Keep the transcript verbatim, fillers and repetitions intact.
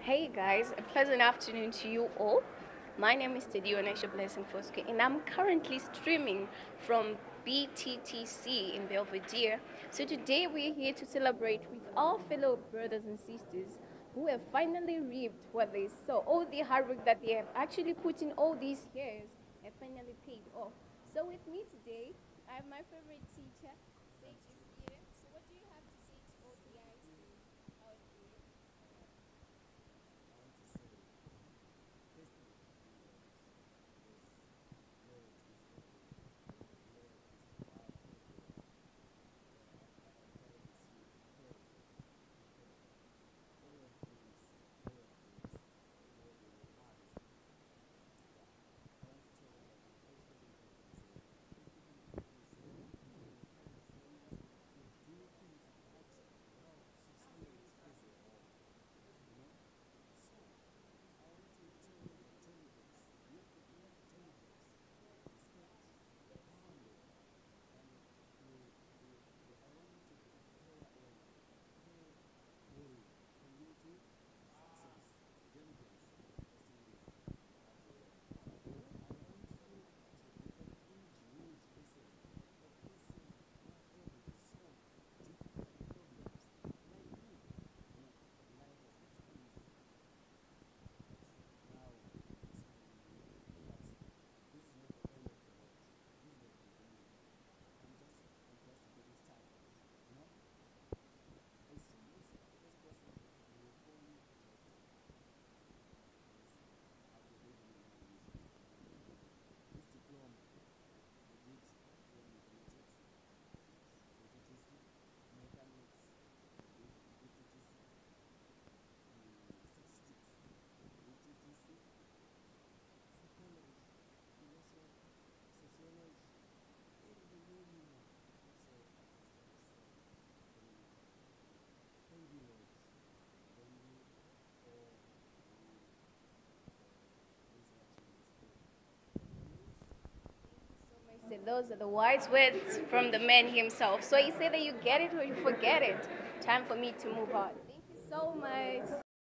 Hey guys, a pleasant afternoon to you all. My name is Teddy Onesha Blessing Foske, and I'm currently streaming from B T T C in Belvedere. So today we're here to celebrate with our fellow brothers and sisters who have finally reaped what they saw. All the hard work that they have actually put in all these years have finally paid off. So with me today, I have my favorite teacher, Sage is here. So what do you have to say to all the guys out there? So those are the wise words from the man himself. So you say that you get it or you forget it. Time for me to move on. Thank you so much.